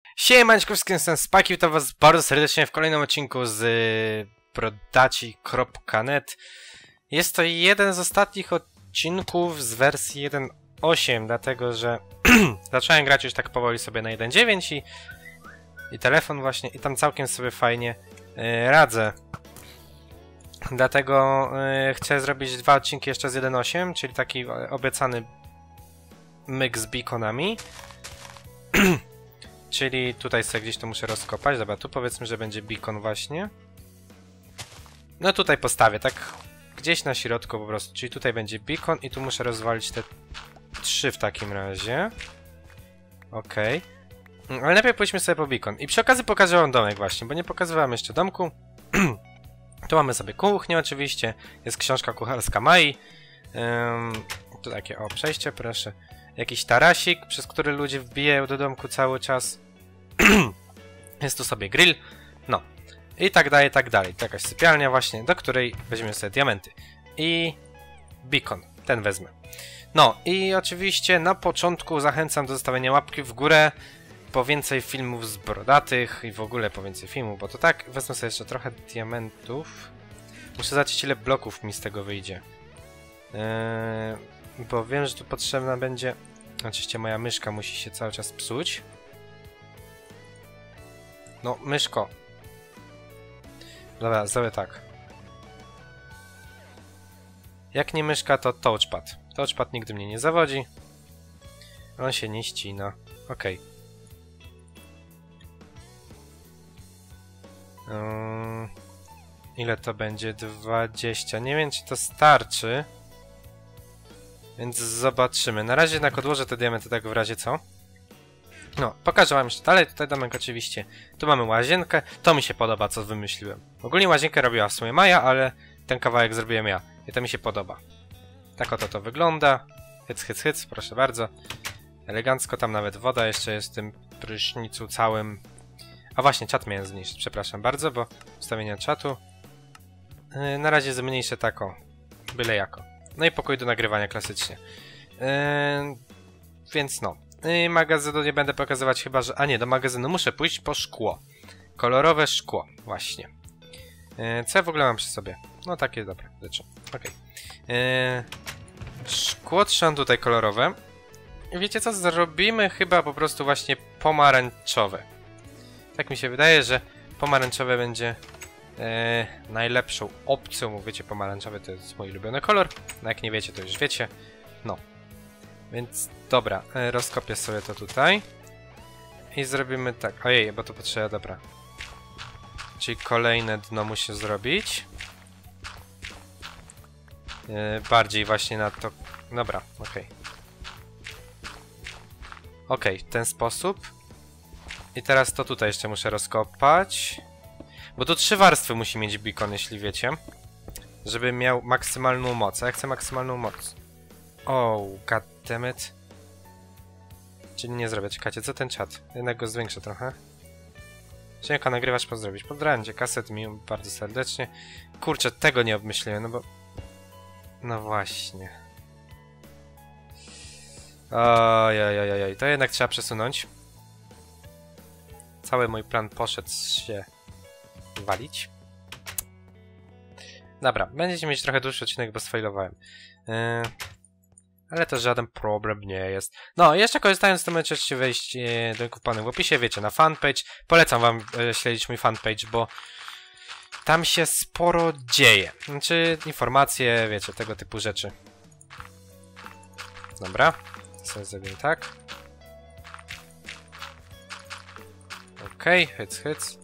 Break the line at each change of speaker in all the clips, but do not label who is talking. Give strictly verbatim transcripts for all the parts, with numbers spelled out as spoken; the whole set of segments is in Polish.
Siemaneczko, wszystkim jestem Spaki, witam was bardzo serdecznie w kolejnym odcinku z brodaci kropka net. Jest to jeden z ostatnich odcinków z wersji jeden kropka osiem, dlatego że zacząłem grać już tak powoli sobie na jeden kropka dziewięć i, i telefon właśnie, i tam całkiem sobie fajnie yy, radzę. Dlatego yy, chcę zrobić dwa odcinki jeszcze z jeden kropka osiem, czyli taki obiecany myk z beaconami. Czyli tutaj sobie gdzieś to muszę rozkopać. Dobra, tu powiedzmy, że będzie beacon właśnie. No tutaj postawię, tak gdzieś na środku po prostu. Czyli tutaj będzie beacon i tu muszę rozwalić te trzy w takim razie. Okej. Okay. Ale najpierw pójdźmy sobie po beacon. I przy okazji pokażę wam domek właśnie, bo nie pokazywałem jeszcze domku. Tu mamy sobie kuchnię oczywiście. Jest książka kucharska Mai. Um, tu takie o przejście, proszę. Jakiś tarasik, przez który ludzie wbijają do domku cały czas. Jest tu sobie grill. No. I tak dalej, tak dalej. To jakaś sypialnia właśnie, do której weźmiemy sobie diamenty. I beacon. Ten wezmę. No i oczywiście na początku zachęcam do zostawienia łapki w górę. Po więcej filmów z brodatych i w ogóle po więcej filmów, bo to tak, wezmę sobie jeszcze trochę diamentów. Muszę zobaczyć, ile bloków mi z tego wyjdzie. Yy, bo wiem, że tu potrzebna będzie... Oczywiście moja myszka musi się cały czas psuć. No, myszko. Dobra, zrobię tak. Jak nie myszka, to touchpad. Touchpad nigdy mnie nie zawodzi. On się nie ścina. Okej. Okay. Um, ile to będzie? dwadzieścia. Nie wiem, czy to starczy. Więc zobaczymy. Na razie jednak odłożę te diamenty tak w razie co. No, pokażę wam jeszcze dalej. Tutaj domek oczywiście. Tu mamy łazienkę. To mi się podoba, co wymyśliłem. Ogólnie łazienkę robiła w sumie Maja, ale ten kawałek zrobiłem ja. I to mi się podoba. Tak oto to wygląda. Hyc, hyc, hyc, proszę bardzo. Elegancko, tam nawet woda jeszcze jest w tym prysznicu całym. A właśnie, czat miałem zmniejszyć. Przepraszam bardzo, bo ustawienia czatu. Yy, na razie zmniejszę tako. Byle jako. No i pokój do nagrywania klasycznie. Yy, więc no. Yy, magazynu nie będę pokazywać chyba, że... A nie, do magazynu muszę pójść po szkło. Kolorowe szkło, właśnie. Yy, co ja w ogóle mam przy sobie? No takie, dobra, rzeczy. Okej. Okay. Yy, szkło trzymam tutaj kolorowe. I wiecie co? Zrobimy chyba po prostu właśnie pomarańczowe. Tak mi się wydaje, że pomarańczowe będzie... Eee, najlepszą opcją, wiecie, pomarańczowy to jest mój ulubiony kolor. No jak nie wiecie, to już wiecie. No. Więc dobra, e, rozkopię sobie to tutaj. I zrobimy tak. Ojej, bo to potrzeba, dobra. Czyli kolejne dno muszę zrobić. E, bardziej właśnie na to... Dobra, okej. Okay. Okej, okay, w ten sposób. I teraz to tutaj jeszcze muszę rozkopać. Bo tu trzy warstwy musi mieć beacon, jeśli wiecie. Żeby miał maksymalną moc. A ja chcę maksymalną moc. Oh, goddammit. Czyli nie zrobię. Czekajcie, co ten czat? Jednak go zwiększę trochę. Dziękuję, nagrywasz, pozdrowić. Pozdrawiam cię, kaset mi bardzo serdecznie. Kurczę, tego nie obmyśliłem, no bo... No właśnie. Ojojojoj, to jednak trzeba przesunąć. Cały mój plan poszedł się... walić. Dobra, będziecie mieć trochę dłuższy odcinek, bo sfailowałem. Yy, ale to żaden problem nie jest. No, jeszcze korzystając, to możecie wejść yy, do linków w opisie, wiecie, na fanpage. Polecam wam yy, śledzić mój fanpage, bo tam się sporo dzieje. Znaczy, informacje, wiecie, tego typu rzeczy. Dobra, sobie zrobię tak. Okej, okay, hyc, hyc.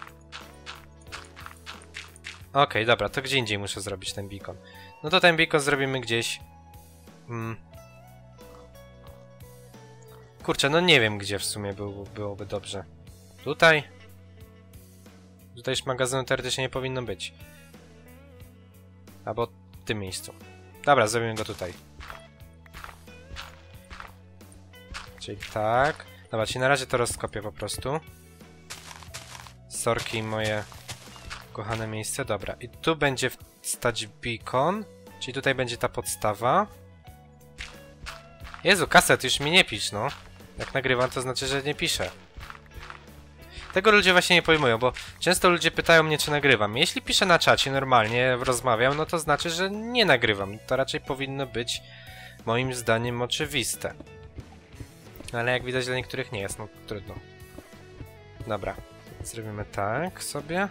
Okej, okay, dobra, to gdzie indziej muszę zrobić ten beacon. No to ten beacon zrobimy gdzieś... Hmm. Kurczę, no nie wiem gdzie w sumie był, byłoby dobrze. Tutaj? Tutaj już magazynu teoretycznie nie powinno być. Albo w tym miejscu. Dobra, zrobimy go tutaj. Czyli tak. Dobra, czyli na razie to rozkopię po prostu. Sorki moje... kochane miejsce, dobra. I tu będzie stać beacon, czyli tutaj będzie ta podstawa. Jezu, kaset, już mi nie pisz, no. Jak nagrywam, to znaczy, że nie piszę. Tego ludzie właśnie nie pojmują, bo często ludzie pytają mnie, czy nagrywam. Jeśli piszę na czacie normalnie, rozmawiam, no to znaczy, że nie nagrywam. To raczej powinno być, moim zdaniem, oczywiste. Ale jak widać, dla niektórych nie jest, no trudno. Dobra, zrobimy tak sobie.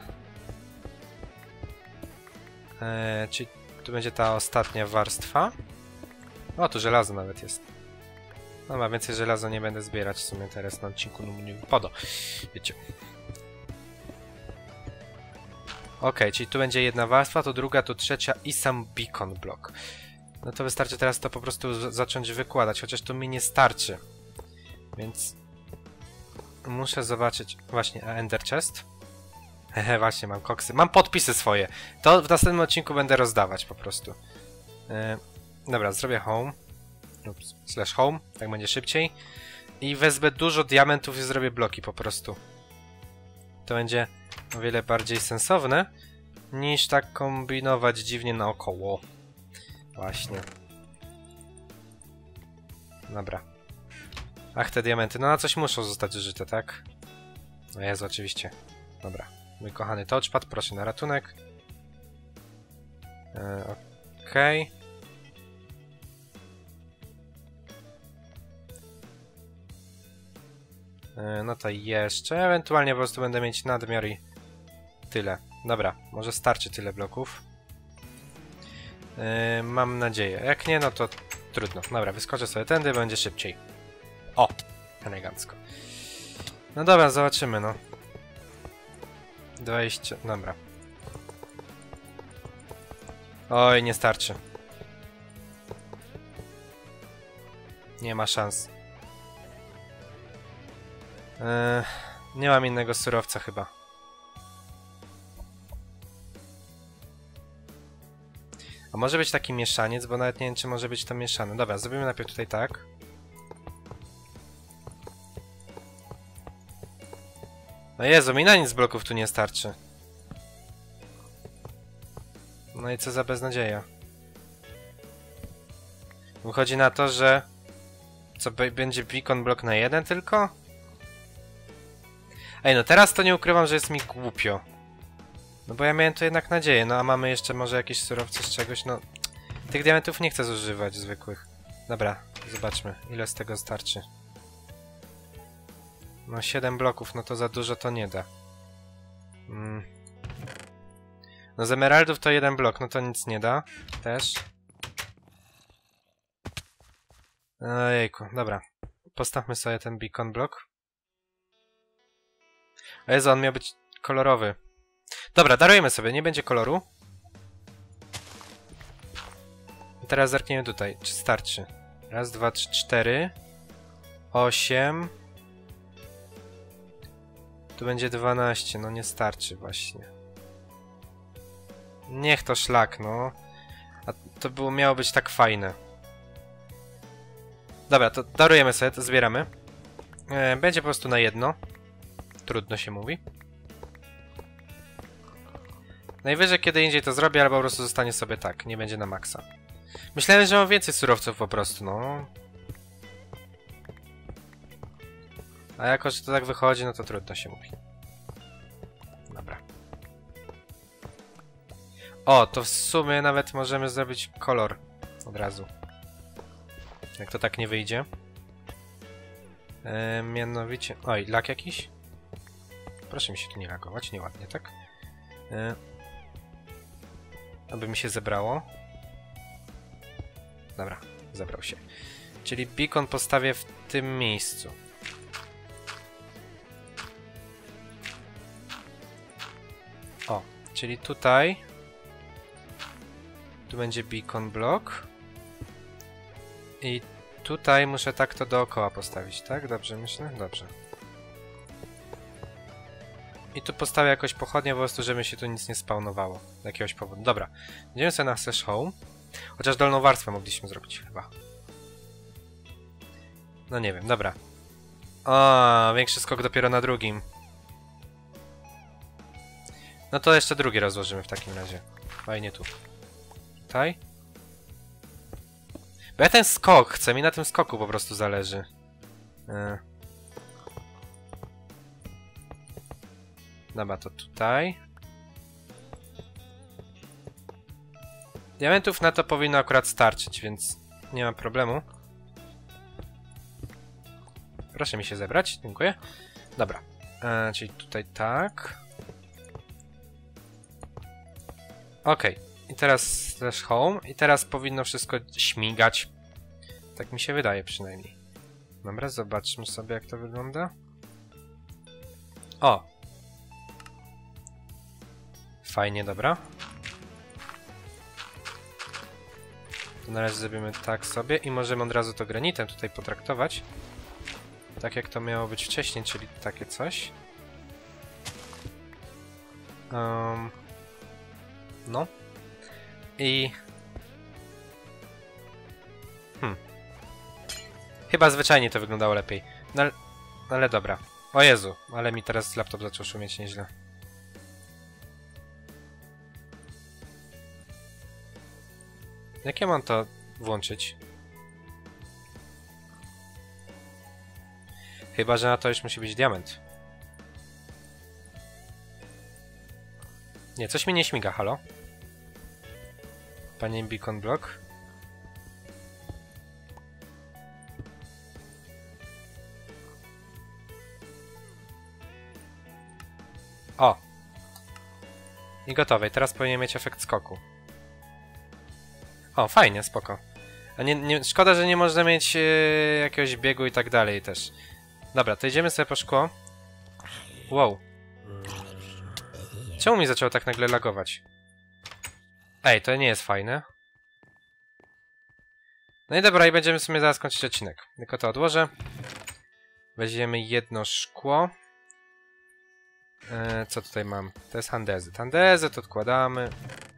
Eee, czyli tu będzie ta ostatnia warstwa. O, tu żelazo nawet jest. No, ma więcej żelaza nie będę zbierać w sumie teraz na odcinku, no nie podo. Wiecie. Ok, czyli tu będzie jedna warstwa, to druga, to trzecia i sam beacon block. No to wystarczy teraz to po prostu zacząć wykładać, chociaż to mi nie starczy. Więc muszę zobaczyć... Właśnie, a Ender Chest? Hehe, właśnie, mam koksy. Mam podpisy swoje. To w następnym odcinku będę rozdawać po prostu. Yy, dobra, zrobię home. Ups, slash home, tak będzie szybciej. I wezmę dużo diamentów i zrobię bloki po prostu. To będzie o wiele bardziej sensowne, niż tak kombinować dziwnie naokoło. Właśnie. Dobra. Ach, te diamenty. No na coś muszą zostać zużyte, tak? No jest oczywiście. Dobra. Mój kochany touchpad, proszę na ratunek. E, Okej. Okay. E, no to jeszcze. Ewentualnie po prostu będę mieć nadmiar i tyle. Dobra, może starczy tyle bloków. E, mam nadzieję. Jak nie, no to trudno. Dobra, wyskoczę sobie tędy, będzie szybciej. O! Elegancko. No dobra, zobaczymy, no. dwadzieścia... Dobra. Oj, nie starczy. Nie ma szans. Eee, nie mam innego surowca chyba. A może być taki mieszaniec, bo nawet nie wiem, czy może być to mieszane. Dobra, zrobimy najpierw tutaj tak. No Jezu, mi na nic bloków tu nie starczy. No i co za beznadzieja. Wychodzi na to, że... Co, będzie beacon block na jeden tylko? Ej, no teraz to nie ukrywam, że jest mi głupio. No bo ja miałem tu jednak nadzieję, no a mamy jeszcze może jakieś surowce z czegoś, no... Tych diamentów nie chcę zużywać zwykłych. Dobra, zobaczmy, ile z tego starczy. No siedem bloków, no to za dużo to nie da. Mm. No z emeraldów to jeden blok, no to nic nie da. Też. Ojejku, dobra. Postawmy sobie ten beacon block. O Jezu, on miał być kolorowy. Dobra, darujemy sobie, nie będzie koloru. I teraz zerkniemy tutaj, czy starczy. Raz, dwa, trzy, cztery. Osiem. Tu będzie dwanaście, no nie starczy właśnie. Niech to szlak, no. A to było, miało być tak fajne. Dobra, to darujemy sobie, to zbieramy. E, będzie po prostu na jedno. Trudno się mówi. Najwyżej kiedy indziej to zrobię, albo po prostu zostanie sobie tak. Nie będzie na maksa. Myślałem, że mam więcej surowców po prostu, no. A jako, że to tak wychodzi, no to trudno się mówi. Dobra. O, to w sumie nawet możemy zrobić kolor od razu. Jak to tak nie wyjdzie. Eee, mianowicie... Oj, lag jakiś? Proszę mi się tu nie lagować, nieładnie, tak? Eee, aby mi się zebrało. Dobra, zebrał się. Czyli beacon postawię w tym miejscu. O, czyli tutaj... Tu będzie beacon block. I tutaj muszę tak to dookoła postawić, tak? Dobrze myślę? Dobrze. I tu postawię jakoś pochodnię po prostu, żeby się tu nic nie spawnowało. Z jakiegoś powodu. Dobra. Idziemy sobie na slash home. Chociaż dolną warstwę mogliśmy zrobić chyba. No nie wiem, dobra. O, większy skok dopiero na drugim. No to jeszcze drugi rozłożymy w takim razie. Fajnie tu. Tutaj. Bo ja ten skok chcę, mi na tym skoku po prostu zależy. Yy. Dobra, to tutaj. Diamentów na to powinno akurat starczyć, więc nie ma problemu. Proszę mi się zebrać, dziękuję. Dobra, e, czyli tutaj tak. Ok, i teraz slash home. I teraz powinno wszystko śmigać. Tak mi się wydaje przynajmniej. Dobra, zobaczmy sobie, jak to wygląda. O! Fajnie, dobra. To na razie zrobimy tak sobie i możemy od razu to granitem tutaj potraktować. Tak jak to miało być wcześniej, czyli takie coś. Um, no. I... Hmm. Chyba zwyczajnie to wyglądało lepiej. No, ale, ale dobra. O Jezu, ale mi teraz laptop zaczął szumieć nieźle. Jak ja mam to włączyć? Chyba że na to już musi być diament. Nie, coś mi nie śmiga, halo? Panie Beacon Block? O! I gotowe. Teraz powinien mieć efekt skoku. O, fajnie, spoko. A nie, nie, szkoda, że nie można mieć yy, jakiegoś biegu i tak dalej też. Dobra, to idziemy sobie po szkło. Wow. Czemu mi zaczęło tak nagle lagować? Ej, to nie jest fajne. No i dobra, i będziemy sobie zaraz kończyć odcinek. Tylko to odłożę. Weźmiemy jedno szkło. Eee, co tutaj mam? To jest andezyt. Andezyt odkładamy.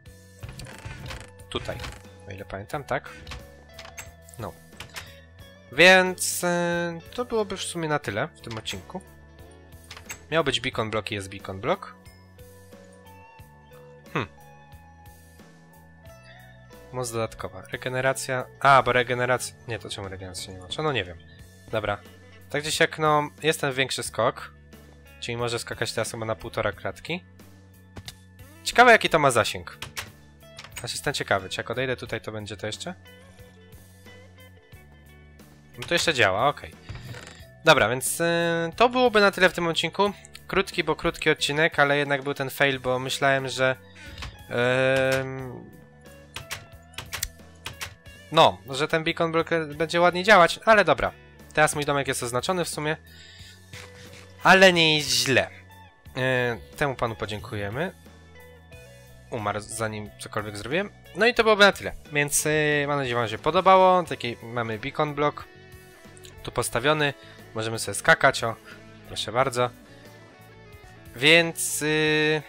Tutaj. O ile pamiętam, tak? No. Więc e, to byłoby w sumie na tyle w tym odcinku. Miał być beacon block i jest beacon block. Hmm. Moc dodatkowa. Regeneracja. A, bo regeneracja. Nie, to czemu regeneracja nie łączy? No nie wiem. Dobra. Tak gdzieś jak no. Jest ten większy skok. Czyli może skakać teraz chyba na półtora kratki. Ciekawe jaki to ma zasięg. Znaczy jestem ciekawy, czy jak odejdę tutaj to będzie to jeszcze? No to jeszcze działa, okej. Okay. Dobra, więc yy, to byłoby na tyle w tym odcinku. Krótki, bo krótki odcinek, ale jednak był ten fail, bo myślałem, że... Yy, no, że ten beacon block będzie ładnie działać, ale dobra. Teraz mój domek jest oznaczony w sumie. Ale nie jest źle. Yy, temu panu podziękujemy. Umarł zanim cokolwiek zrobiłem. No i to byłoby na tyle. Więc yy, mam nadzieję, że wam się podobało. Taki mamy beacon block. Tu postawiony. Możemy sobie skakać. O, proszę bardzo. Więc... Yy...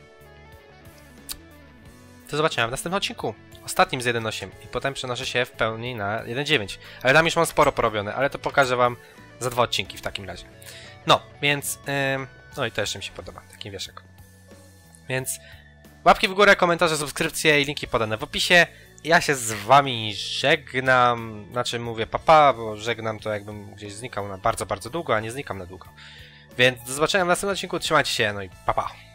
do zobaczenia w następnym odcinku. Ostatnim z jeden osiem. I potem przenoszę się w pełni na jeden dziewięć. Ale tam już mam sporo porobione. Ale to pokażę wam za dwa odcinki w takim razie. No, więc... Yy... no i to jeszcze mi się podoba. Taki wieszek. Więc... łapki w górę, komentarze, subskrypcje i linki podane w opisie. Ja się z wami żegnam. Znaczy mówię papa, bo żegnam to jakbym gdzieś znikał na bardzo, bardzo długo, a nie znikam na długo. Więc do zobaczenia w następnym odcinku. Trzymajcie się, no i papa.